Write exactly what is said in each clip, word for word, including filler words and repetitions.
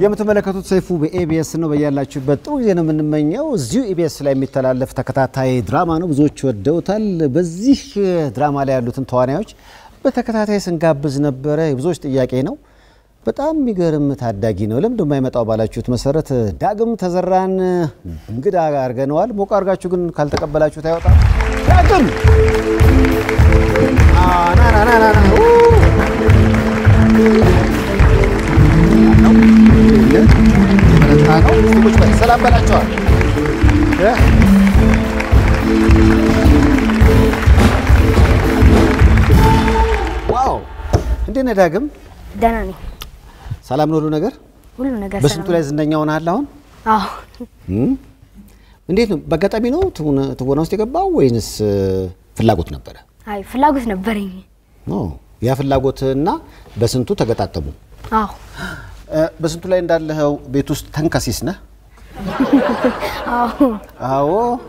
የምትመለከቱት ሰይፉ በኤቢኤስ ነው በያላችሁበት ጥሩ ጊዜ ነው የምንመኘው እዚሁ ኤቢኤስ ላይ የሚተላለፍ ተከታታይ ድራማ ነው ብዙዎች ወደውታል በዚህ ድራማ ላይ ያሉትን ተዋናዮች በተከታታይ ስንጋብዝ ነበር የብዙዎች ጥያቄ ነው በጣም የሚገርም ታዳጊ ነው ለምን የማይመጣው ባላችሁት መሰረት ዳግም ተዘራን እንግዳ አርገነዋል ሞቅ አርጋችሁ ግን ካልተቀበላችሁት አይወጣም ዳግም አና ና ና ና ታው ሰዎች በሰላም በላቸዋል ዋው እንዴት ነህ ዳግም ደህና ነኝ ሰላም ነው ሁሉ ነገር ሁሉ ነገር ሰላም በስንቱ ላይ ዝነኛ ሆነሃል አሁን አዎ እንዴት ነው በአጋጣሚ ነው ትወና ውስጥ የገባው ወይንስ ፍላጎት ነበር አይ ፍላጎት ነበርኝ ኦ ያ ፍላጎትና በስንቱ ተገጣጠሙ አዎ በስንቱ ላይ እንዳለኸው ቤት ውስጥ ተንከሲስ ነህ አዎ አዎ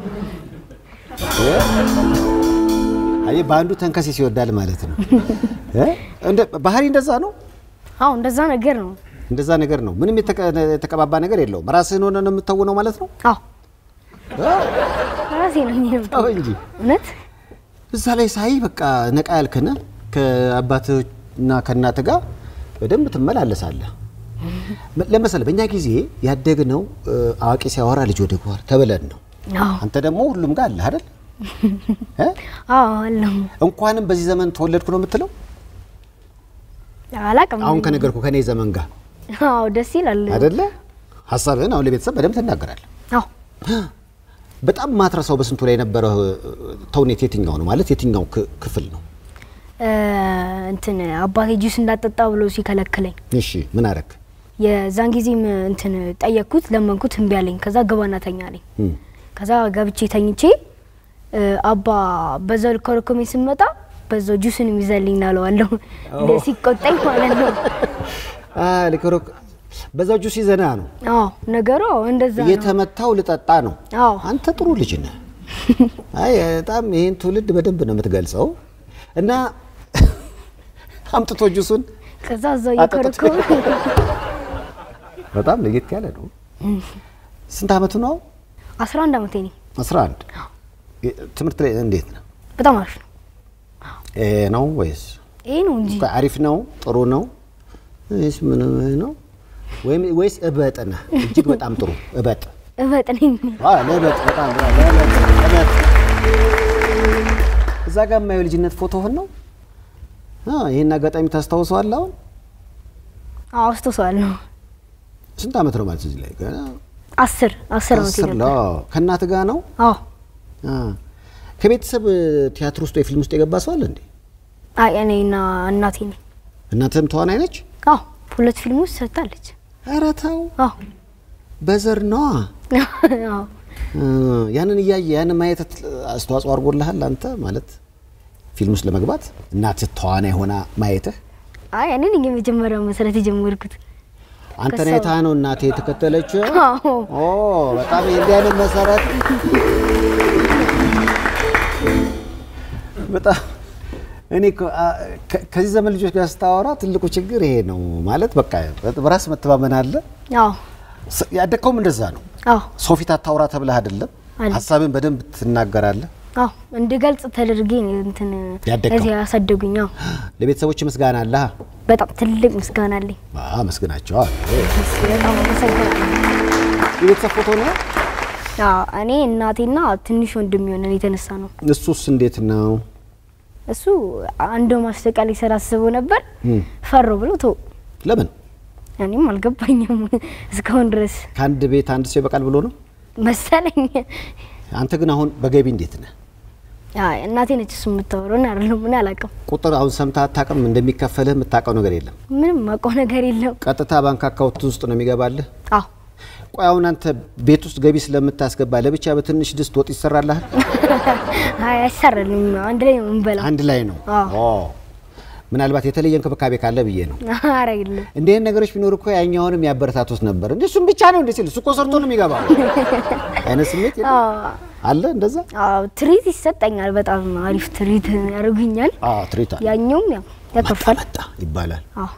አይ ባንዱ ተንከሲስ ይወዳል ማለት ነው እ እንደ ባህሪ እንደዛ ነው አዎ እንደዛ ነገር ነው እንደዛ ነገር ነው ምንም የተቀባባ ነገር የለውም ራስህን ሆነ ነው የምትተውነው ማለት ነው አዎ ራሴ ነው አዎ እንጂ እውነት እዛ ላይ ሳይ በቃ ነቃ ያልከነ ከአባትና ከእናትህ ጋር በደንብ ትመላለሳለህ ለምሳሌ በእኛ ጊዜ ያደግነው አዋቂ ሲያወራ ልጅ ወደ ጓር ተበለን ነው አንተ ደግሞ ሁሉም ጋር አለ አይደል እ አዎ አለው እንኳንም በዚህ ዘመን ተወለድኩ ነው የምትለው አላቀም አሁን ከነገርኩ ከኔ ዘመን ጋር አዎ ደስ ይላል አይደለ ሐሳብህን አሁን ለቤተሰብ በደንብ ተናገራለህ አዎ በጣም ማትረሳው በስንቱ ላይ ነበር ተውኔት የትኛው ነው ማለት የትኛው ክፍል ነው እንትን አባቴ ጁስ እንዳጠጣ ብሎ ሲከለክለኝ እሺ ምን አረክ የዛን ጊዜም እንትን ጠየቅኩት ለመንኩት እንቢ አለኝ ከዛ ገባና ተኛለኝ ከዛ ገብቼ ተኝቼ አባ በዛው ኮረኮሜ ስመጣ በዛው ጁስን ይዘልኝ ናለዋለሁ ሲቆጣኝ ማለት ነው አ ለኮረኮ በዛው ጁስ ይዘና ነው አዎ ነገሩ እንደዛ ነው የተመታው ልጠጣ ነው አዎ አንተ ጥሩ ልጅ ነህ አይ በጣም ይሄን ትውልድ በደንብ ነው የምትገልጸው እና አምጥቶ ጁሱን ከዛ ዘው ይኮረኮም በጣም ለየት ያለ ነው ስንት አመቱ ነው አስራ አንድ አመቴ ነኝ አስራ አንድ ትምህርት ላይ እንዴት ነው በጣም አሪፍ ነው እ ነው ወይስ እ ነው እንጂ አሪፍ ነው ጥሩ ነው እሺ ምን ነው ወይም ወይስ እበጥና እጅግ በጣም ጥሩ እበጥ እበጥ ነኝ አዎ ለበጥ በጣም ለበጥ እበጥ እዛ ጋር ማየው ልጅነት ፎቶህን ነው አ ይሄን አጋጣሚ ታስታውሰዋለህ አሁን አዎ አስታውሰዋለሁ ስንት አመት ነው ማለት እዚህ ላይ ገና አስር አስር አመት ነው ከእናትህ ጋር ነው አዎ አ ከቤተሰብ ቲያትር ውስጥ ወይ ፊልም ውስጥ የገባ ሰው አለ እንዴ አይ እኔና እናቴ ነኝ እናትህም ተዋናይ ነች አዎ ሁለት ፊልም ውስጥ ሰርታለች ኧረ ተው አዎ በዘር ነው አዎ ያንን ያየ ያንን ማየት አስተዋጽኦ አድርጎልሃል አንተ ማለት ፊልም ውስጥ ለመግባት እናትህ ተዋናይ ሆና ማየትህ አይ እኔ ነኝ የመጀመሪያው መሰረት የጀመርኩት አንተ ነህ የታ ነው እናቴ የተከተለችው አዎ ኦ በጣም እንዲያነ መሰረት በጣም እኔ ከዚህ ዘመን ልጆች ጋር ስታወራ ትልቁ ችግር ይሄ ነው ማለት በቃ በራስ መተማመን አለ አዎ ያደከውም እንደዛ ነው አዎ ሶፊት አታውራ ተብለህ አይደለም ሐሳብን በደንብ ትናገራለህ አዎ እንደገልጽ ተደርጌ እንትን እዚህ ያሳደጉኝ አዎ ለቤተሰቦች ምስጋና አለ በጣም ትልቅ ምስጋና አለኝ አዎ መስገናቸው አዎ በጣም ተሰግናለሁ የቤተሰብ ፎቶ ነው አዎ እኔ እናቴና ትንሽ ወንድም ይሆናል የተነሳ ነው እሱስ እንዴት ነው እሱ አንዱ ማስተቃል ይሰራስበው ነበር ፈሮ ብሎ ተው ለምን እኔም አልገባኝም እስካሁን ድረስ ካንድ ቤት አንድ ሰው በቃል ብሎ ነው መሰለኝ አንተ ግን አሁን በገቢ እንዴት ነህ አይ እናቴ ነች እሱ የምታወራው አይደለም ምን አላቀም ቁጥር አሁን ሰምታ አታቀም እንደሚከፈልህ የምታቀው ነገር የለም ምንም ማቀው ነገር የለም ቀጥታ ባንክ አካውንት ውስጥ ነው የሚገባልህ አዎ ቆይ አሁን አንተ ቤት ውስጥ ገቢ ስለምታስገባ ለብቻ በትንሽ ድስት ወጥ ይሰራልህ አይ አይሰራልም አንድ ላይ ነው እንበላ አንድ ላይ ነው ኦ ምናልባት የተለየ እንክብካቤ ካለ ብዬ ነው አረ ይልም እንዴ ነገሮች ቢኖር እኮ ያኛውንም ያበረታቱት ነበር እንዴ እሱም ብቻ ነው እንዴ ሲል እሱ እኮ ሰርቶ ነው የሚገባው አይነት ስሜት አለ እንደዛ አዎ ትሪት ይሰጠኛል በጣም አሪፍ ትሪት ያርጉኛል አዎ ትሪት ያኛውም ያው ያከፋል ይባላል አዎ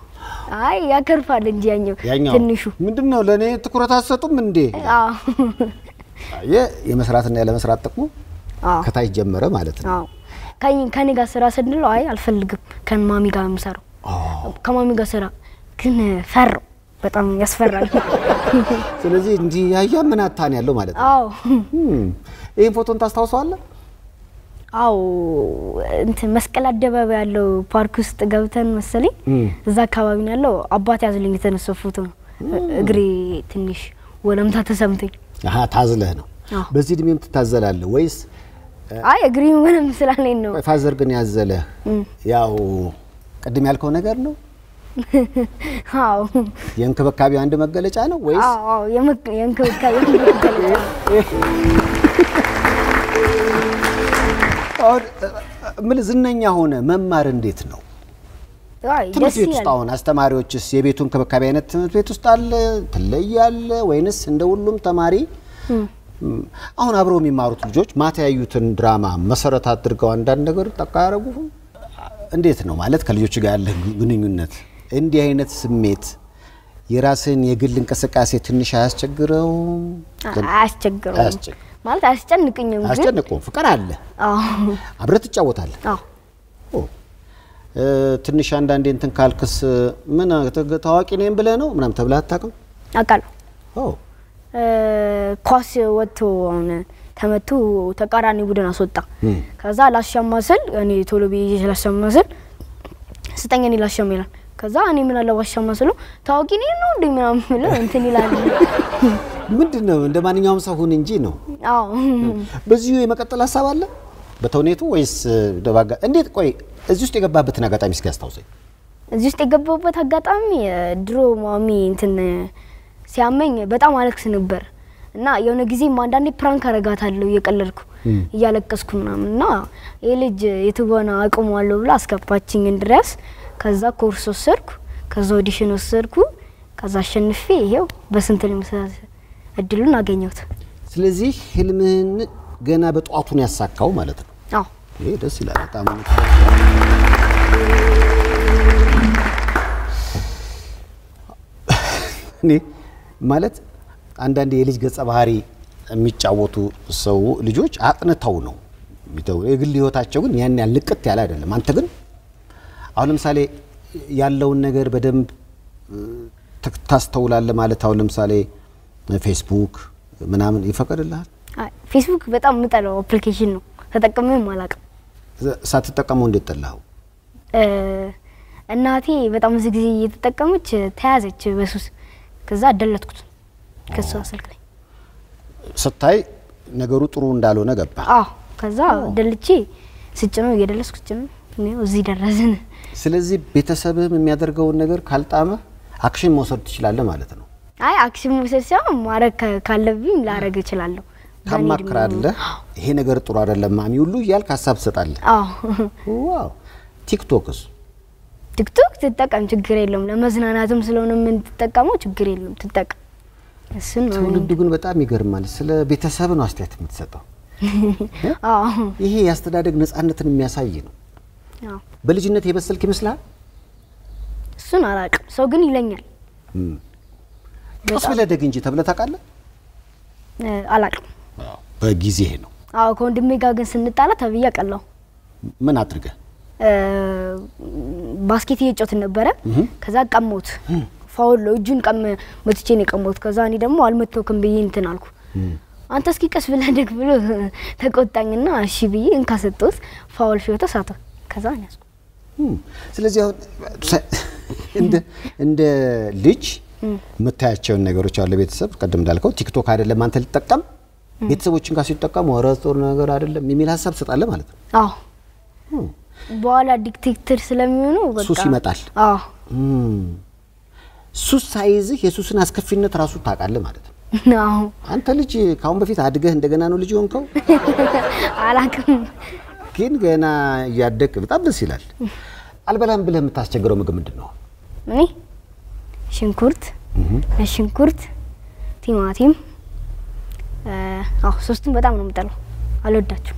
አይ ያከርፋል እንጂ ያኛው ትንሹ ምንድነው ለኔ ትኩረት አሰጡም እንዴ አዎ አየ የመስራትና ያለ መስራት ጥቅሙ ከታይ ጀመረ ማለት ነው አዎ ከኝ ከኔ ጋር ስራ ሰድለው አይ አልፈልግም ከማሚ ጋር መስራው ከማሚ ጋር ስራ ግን ፈር በጣም ያስፈራል ስለዚህ እንጂ ያያ ምን አታን ያለው ማለት ነው አዎ ይሄን ፎቶን ታስታውሳለህ አው እንት መስቀል አደባባይ ያለው ፓርክ ውስጥ ገብተን መሰለኝ እዛ አካባቢ ነው ያለው አባቴ ያዝልኝ የተነሳው ፎቶ ነው እግሬ ትንሽ ወለምታ ተሰምተኝ አሃ ታዝለህ ነው በዚህ ድሜም ትታዘላለህ ወይስ አይ እግሬ ምንም ስላለኝ ነው ፋዘር ግን ያዘለህ ያው ቀድም ያልከው ነገር ነው አው የእንክብካቤ አንድ መገለጫ ነው ወይስ አው አው የእንክብካቤ መገለጫ አው ምን ዝነኛ ሆነ መማር እንዴት ነው አይ ትምህርት ቤት ውስጥ አሁን አስተማሪዎችስ የቤቱን እንክብካቤ አይነት ትምህርት ቤት ውስጥ አለ ትለያለ ወይንስ እንደ ሁሉም ተማሪ አሁን አብረው የሚማሩት ልጆች ማታ ያዩትን ድራማ መሰረት አድርገው አንዳንድ ነገር ተቃረጉ እንዴት ነው ማለት ከልጆች ጋር ያለ ግንኙነት እንዲህ አይነት ስሜት የራስን የግል እንቅስቃሴ ትንሽ አያስቸግረው አያስቸግረው ማለት አያስጨንቅኝም ግን አያስጨንቁም ፍቅር አለ አዎ አብረህ ትጫወታለህ አዎ ትንሽ አንዳንዴ እንትን ካልክስ ምን ታዋቂ ነኝ ብለህ ነው ምናምን ተብለህ አታውቅም አውቃለሁ ኦ ኳስ ወጥቶ አሁን ተመቱ ተቃራኒ ቡድን አስወጣ ከዛ ላሻማሰል እኔ ቶሎ ቢዬ ላሻማሰል ስጠኝ እኔ ላሻማ ይላል ከዛ እኔ ምን አለ ዋሻማሰሉ ታዋቂ ነኝ ነው እንዴ ምናምን ብለው እንትን ይላል ምንድነው እንደማንኛውም ሰው ሁን እንጂ ነው አዎ በዚሁ የመቀጠል ሐሳብ አለ በተውኔቱ ወይስ ደባጋ እንዴት ቆይ እዚህ ውስጥ የገባበትን አጋጣሚ እስኪ አስታውሰኝ እዚህ ውስጥ የገባበት አጋጣሚ ድሮ ማሚ እንትን ሲያመኝ በጣም አለቅስ ነበር እና የሆነ ጊዜ ማንዳንዴ ፕራንክ አረጋታለሁ እየቀለልኩ እያለቀስኩ ምናምንና ይሄ ልጅ የትወና አቅሙ አለው ብላ አስከፋችኝ እንድረስ ከዛ ኮርስ ወሰድኩ ከዛ ኦዲሽን ወሰድኩ ከዛ አሸንፌ ይሄው በስንት ለምሳሌ እድሉን አገኘሁት ስለዚህ ህልምህን ገና በጧቱ ነው ያሳካው ማለት ነው አዎ ይሄ ደስ ይላል በጣም እኔ ማለት አንዳንድ የልጅ ገጸ ባህሪ የሚጫወቱ ሰው ልጆች አጥንተው ነው የሚተው የግል ህይወታቸው ግን ያን ያህል ልቅት ያለ አይደለም አንተ ግን አሁን ለምሳሌ ያለውን ነገር በደንብ ታስተውላለህ ማለት አሁን ለምሳሌ ፌስቡክ ምናምን ይፈቀድልሃል አይ ፌስቡክ በጣም ምጠለው አፕሊኬሽን ነው ተጠቅሜም አላውቅም ሳትጠቀመው እንዴት ጠላኸው እናቴ በጣም ብዙ ጊዜ እየተጠቀመች ተያዘች በሱስ ከዛ አደለትኩት ከሷ ስልክ ላይ ስታይ ነገሩ ጥሩ እንዳልሆነ ገባ አዎ ከዛ ደልቼ ስጭነው እየደለስኩ ስጭነው ነው እዚህ ደረስን ስለዚህ ቤተሰብም የሚያደርገው ነገር ካልጣመ አክሽን መውሰድ ትችላለህ ማለት ነው አይ አክሽን መውሰድ ሳይሆን ማረግ ካለብኝ ላረግ እችላለሁ ታማክራለህ ይሄ ነገር ጥሩ አይደለም ማሚ ሁሉ ይያልክ ሐሳብ ትሰጣለህ አዎ ዋው ቲክቶክስ ቲክቶክ ተጠቀም ችግር የለውም ለመዝናናትም ስለሆነ ምን ተጠቀመው ችግር የለውም ተጠቀም እሱን ትውልዱ ግን በጣም ይገርማል ስለ ቤተሰብ ነው አስተያየት የምትሰጠው አዎ ይሄ ያስተዳደግ ነፃነትን የሚያሳይ ነው አዎ በልጅነት የበሰልክ ይመስላል እሱን አላውቅም ሰው ግን ይለኛል ቀስ ብለህ ደግ እንጂ ተብለህ ታውቃለህ አላውቅም አዎ በጊዜ ነው አዎ ከወንድሜ ጋር ግን ስንጣላ ተብያ ቀላው ምን አድርገህ ባስኬት እየጮትን ነበረ ከዛ ቀሞት ፋውል እጁን ቀም መጥቼ ነው ቀሞት ከዛ እኔ ደግሞ አልመተውክም ብዬ እንትን አልኩ አንተ እስኪ ቀስ ብለህ ደግ ብሎ ተቆጣኝና እሺ ብዬ እንካሰጠውት ፋውል ፊዮታ ሳተ ከዛ ነው ያስኩ ስለዚህ አሁን እንደ እንደ ልጅ መታያቸው ነገሮች አለ ቤተሰብ ቀደም እንዳልከው ቲክቶክ አይደለም አንተ ልትጠቀም ቤተሰቦችን ጋር ሲጠቀም ወራጦር ነገር አይደለም የሚል ሐሳብ ሰጣለ ማለት ነው አዎ በኋላ ዲክቴተር ስለሚሆኑ በቃ ሱስ ይመጣል አዎ ሱስ ሳይዝህ የሱስን አስከፊነት ራሱ ታውቃለህ ማለት ነው አዎ አንተ ልጅ ካሁን በፊት አድገህ እንደገና ነው ልጅ ሆንከው አላውቅም ግን ገና ያደክ በጣም ደስ ይላል አልበላም ብለህ የምታስቸግረው ምግብ ምንድነው እኔ ሽንኩርት ሽንኩርት ቲማቲም አዎ ሶስቱም በጣም ነው የምጠላው አልወዳቸውም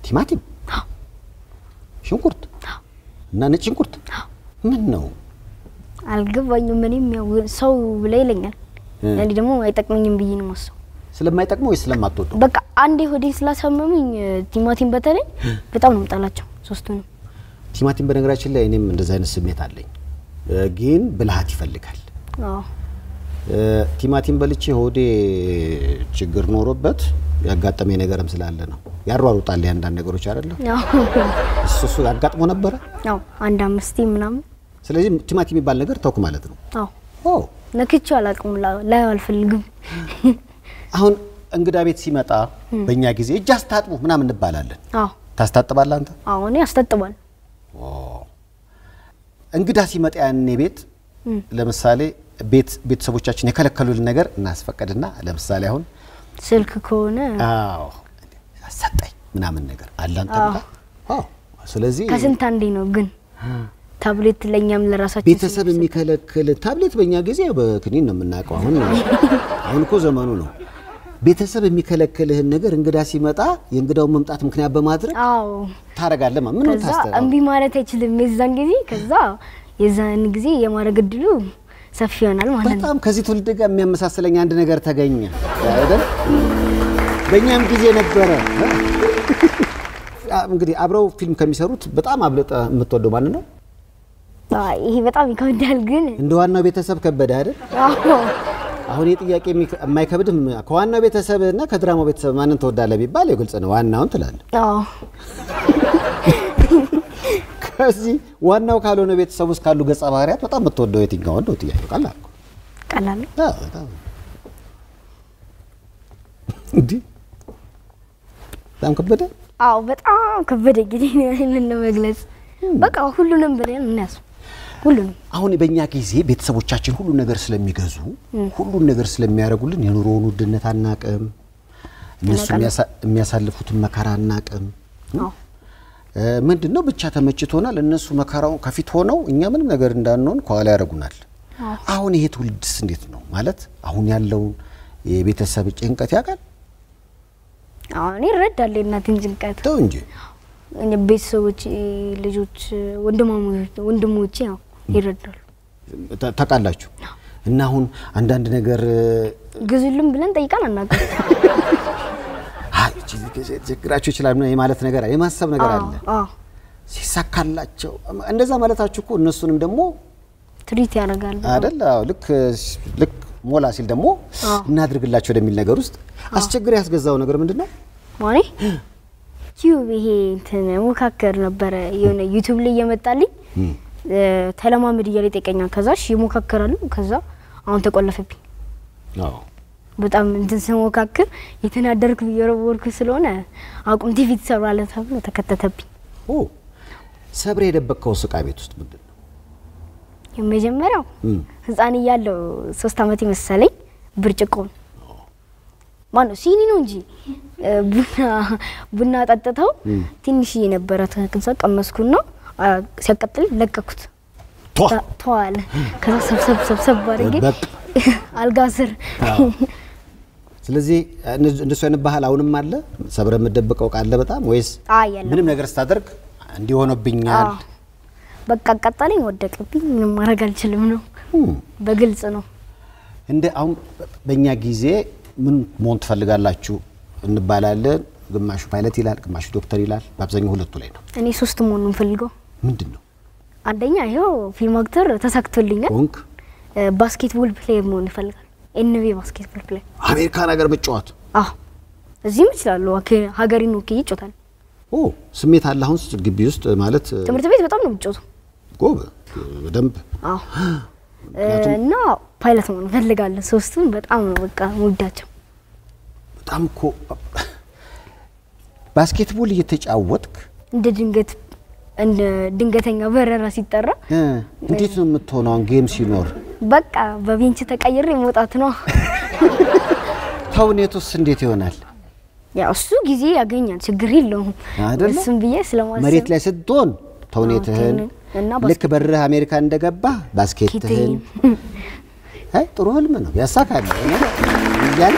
ቲማቲም ሽንኩርት እና ነጭ ሽንኩርት ምን ነው አልገባኝም ምንም ያው ሰው ብለ ይለኛል እኔ ደግሞ አይጠቅመኝም ብዬ ነው ማሰው ስለማይጠቅመው ወይ ስለማትወደው በቃ አንዴ ሆዴ ስላሳመመኝ ቲማቲም በተለይ በጣም ነው የምጣላቸው ሶስቱንም ቲማቲም በነገራችን ላይ እኔም እንደዛ አይነት ስሜት አለኝ ግን ብልሃት ይፈልጋል አዎ ቲማቲም በልቼ ሆዴ ችግር ኖሮበት ያጋጠመኝ ነገርም ስላለ ነው ያሯሩጣል ያንዳንድ ነገሮች አይደለ አዎ እሱ እሱ ያጋጥሞ ነበር አዎ አንድ አምስት ምናምን ስለዚህ ቲማቲም የሚባል ነገር ተውኩ ማለት ነው አዎ ኦ ነክቼው አላውቅም ላይ አልፈልግም አሁን እንግዳ ቤት ሲመጣ በእኛ ጊዜ እጅ አስታጥቡ ምናምን እንባላለን አዎ ታስታጥባለህ አንተ አዎ እኔ አስታጥባለሁ ኦ እንግዳ ሲመጣ ያኔ ቤት ለምሳሌ ቤት ቤተሰቦቻችን የከለከሉልን ነገር እናስፈቀድና ለምሳሌ አሁን ስልክ ከሆነ አዎ አሰጠኝ ምናምን ነገር አላንተ ብላ አዎ ስለዚህ ከስንት አንዴ ነው ግን ታብሌት ለኛም ለራሳችን ቤተሰብ የሚከለክል ታብሌት በእኛ ጊዜ በክኒን ነው የምናውቀው አሁን አሁን እኮ ዘመኑ ነው ቤተሰብ የሚከለክልህን ነገር እንግዳ ሲመጣ የእንግዳው መምጣት ምክንያት በማድረግ አዎ ታረጋለህ ምን ነው ታስተራ እንቢ ማለት አይችልም የዛን ጊዜ ከዛ የዛን ጊዜ የማረግ እድሉ ሰፊ ይሆናል ማለት ነው በጣም ከዚህ ትውልድ ጋር የሚያመሳስለኝ አንድ ነገር ተገኘ አይደል በእኛም ጊዜ ነበረ እንግዲህ አብረው ፊልም ከሚሰሩት በጣም አብለጠ የምትወደው ማን ነው አይ ይሄ በጣም ይከብዳል ግን እንደ ዋናው ቤተሰብ ከበደ አይደል አዎ አሁን የጥያቄ የማይከብድም ከዋናው ቤተሰብና ከድራማው ቤተሰብ ማንን ተወዳለህ ቢባል ግልጽ ነው ዋናውን ትላለህ አዎ ከዚህ ዋናው ካልሆነ ቤተሰብ ውስጥ ካሉ ገጸ ባህሪያት በጣም የምትወደው የትኛው ነው ጥያቄው ቀላል እኮ ቀላል አዎ በጣም እንዴ በጣም ከበደ አዎ በጣም ከበደ እንግዲህ ምን ለመግለጽ በቃ ሁሉንም ብለን እናስ ሁሉንም አሁን በእኛ ጊዜ ቤተሰቦቻችን ሁሉ ነገር ስለሚገዙ ሁሉ ነገር ስለሚያረጉልን የኑሮውን ውድነት አናቀም እነሱ የሚያሳልፉትን መከራ አናቀም አዎ ምንድነው ብቻ ተመችቶናል እነሱ መከራው ከፊት ሆነው እኛ ምንም ነገር እንዳንሆን ኳላ ያረጉናል አሁን ይሄ ትውልድስ እንዴት ነው ማለት አሁን ያለው የቤተሰብ ጭንቀት ያቃል አሁን ይረዳል እናትን ጭንቀት ተው እንጂ እኔ ቤተሰቦች ልጆች ወንድማሞች ወንድሞቼ ነው ይረዳሉ ታቃላችሁ እና አሁን አንዳንድ ነገር ግዙልን ብለን ጠይቀን አናውቅም አይ ችግራችሁ ይችላል ነው የማለት ነገር የማሰብ ነገር አለ አዎ ሲሳካላቸው እንደዛ ማለታችሁ እኮ እነሱንም ደግሞ ትሪት ያደርጋሉ አይደል አዎ ልክ ልክ ሞላ ሲል ደግሞ እናድርግላችሁ ወደሚል ነገር ውስጥ አስቸግር ያስገዛው ነገር ምንድነው ማሪ ዩቲዩብ ይሄ እንትን ሙካከር ነበር የሆነ ዩቲዩብ ላይ የመጣልኝ ተለማመድ ይያለ ጠይቀኛል ከዛሽ ይሞካከራሉ ከዛ አሁን ተቆለፈብኝ አዎ በጣም እንትን ሰሞካከር የተናደርኩ ይየረወርኩ ስለሆነ አቁም ቲቪ ተሰራለ ተብሎ ተከተተብኝ ኦ ሰብሬ የደበቀው ሱቃ ቤት ውስጥ ምንድነው የመጀመሪያው ህፃን ይያለው ሶስት አመት ይመስለኝ ብርጭቆ ማነው ሲኒ ነው እንጂ ቡና ቡና ጠጥተው ትንሽ የነበረ ተከንሰ ቀመስኩና ሲያቀጥል ለቀኩት ተዋለ ከዛ ሰብሰብ ሰብሰብ ባርጌ አልጋስር ስለዚህ እንደሱ አይነት ባህል አሁንም አለ ሰብረ መደበቀው ቃል በጣም ወይስ ምንም ነገር ስታደርግ እንዲሆነብኛል በቃ ቀጣለኝ ወደቀብኝ ምንም ማረግ አልችልም ነው በግልጽ ነው እንደ አሁን በእኛ ጊዜ ምን ሞን ትፈልጋላችሁ እንባላለን ግማሹ ፓይለት ይላል ግማሹ ዶክተር ይላል በአብዛኛው ሁለቱ ላይ ነው እኔ ሶስት ሞን ነው ፈልገው ምንድነው አንደኛ ይሄው ፊልም አክተር ተሳክቶልኛል ወንክ ባስኬትቦል ፕሌየር መሆን ይፈልጋል ኤንቢ ባስኬትቦል ፕሌየር አሜሪካ ነገር መጫወት አዎ እዚህም ይችላል ሀገሪን ነው ይጫወታል ኦ ስሜት አለ አሁን ግቢ ውስጥ ማለት ትምህርት ቤት በጣም ነው የሚጫወተው ጎበ በደንብ አዎ እና ፓይለት መሆን ፈልጋለሁ ሶስቱን በጣም ነው በቃ ወዳቸው በጣም እኮ ባስኬትቦል እየተጫወትክ እንደ ድንገት እንደ ድንገተኛ በረራ ሲጠራ እንዴት ነው የምትሆነው ጌም ሲኖር በቃ በቤንች ተቀይሬ መውጣት ነው ተውኔቱስ እንዴት ይሆናል ያው እሱ ጊዜ ያገኛል ችግር የለውም እሱም ብዬ ስለማሰብ መሬት ላይ ስትሆን ተውኔትህን ልክ በረህ አሜሪካ እንደገባ ባስኬትህን አይ ጥሩ ህልም ነው ያሳካል ይያል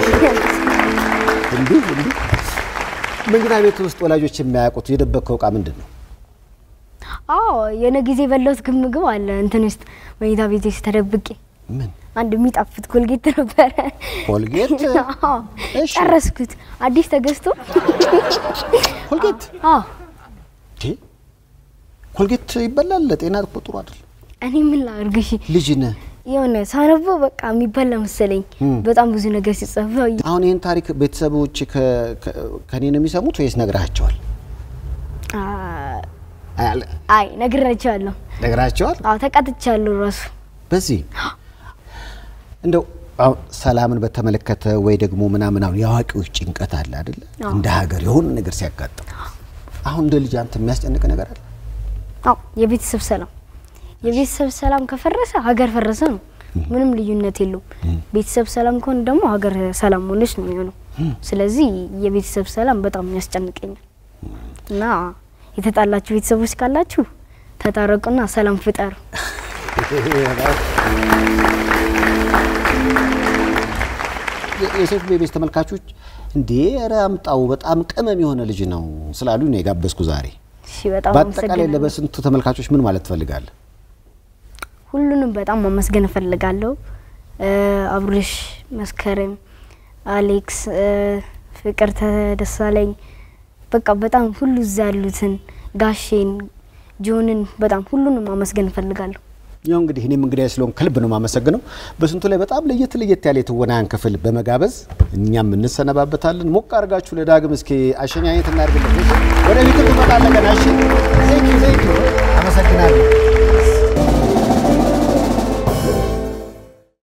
እንዴ እንዴ መኝታ ቤት ውስጥ ወላጆች የሚያውቁት የደበቀው ቃ ምንድነው አዎ የነ ጊዜ በለውት ግምግም አለ እንትን ውስጥ መኝታ ቤት ውስጥ ተደብቄ ምን አንድ የሚጣፍጥ ኮልጌት ነበር ኮልጌት እሺ ጨረስኩት አዲስ ተገዝቶ ኮልጌት አዎ ቲ ኮልጌት ይበላል ለጤና ጥሩ አይደል እኔ ምን ላርግሽ ልጅ ነህ የሆነ ሳነበው በቃ የሚበላ መሰለኝ በጣም ብዙ ነገር ሲጽፍ አሁን ይሄን ታሪክ ቤተሰቦች ከኔ ነው የሚሰሙት ወይስ ነግራቸዋል አይ ነግራቸዋለሁ ነግራቸዋል አዎ ተቀጥቻለሁ ራሱ በዚህ እንደው አው ሰላምን በተመለከተ ወይ ደግሞ ምናምን አሁን ያዋቂዎች ጭንቀት አለ አይደል እንደ ሀገር የሆነ ነገር ሲያጋጥም አሁን እንደ ልጅ አንተ የሚያስጨንቅ ነገር አለ አው የቤተሰብ ሰላም የቤተሰብ ሰላም ከፈረሰ ሀገር ፈረሰ ነው ምንም ልዩነት የለውም ቤተሰብ ሰላም ከሆነ ደግሞ ሀገር ሰላም ሆነች ነው የሚሆነው ስለዚህ የቤተሰብ ሰላም በጣም ያስጨንቀኛል እና የተጣላችሁ ቤተሰቦች ካላችሁ ተታረቁና ሰላም ፍጠሩ የሴፍ ቤቤስ ተመልካቾች እንዴ አራምጣው በጣም ቀመም የሆነ ልጅ ነው ስላሉ ነው የጋበስኩ ዛሬ እሺ በጣም በአጠቃላይ ለበስንቱ ተመልካቾች ምን ማለት ፈልጋለህ ሁሉንም በጣም ማመስገን ፈልጋለሁ አብርሽ መስከረም አሌክስ ፍቅር ተደሳለኝ በቃ በጣም ሁሉ ዛሉትን ጋሼን ጆንን በጣም ሁሉንም ማመስገን ፈልጋለሁ ያው እንግዲህ እኔም እንግዲህ ስለሆን ከልብ ነው ማመሰግነው በስንቱ ላይ በጣም ለየት ለየት ያለ የተወናን ክፍል በመጋበዝ እኛም እንሰነባበታለን ሞቅ አርጋችሁ ለዳግም እስኪ አሸኛኘት እናርግልን ወደ ፊት ተመጣጣለና እሺ ቴንክ ዩ ቴንክ ዩ አመሰግናለሁ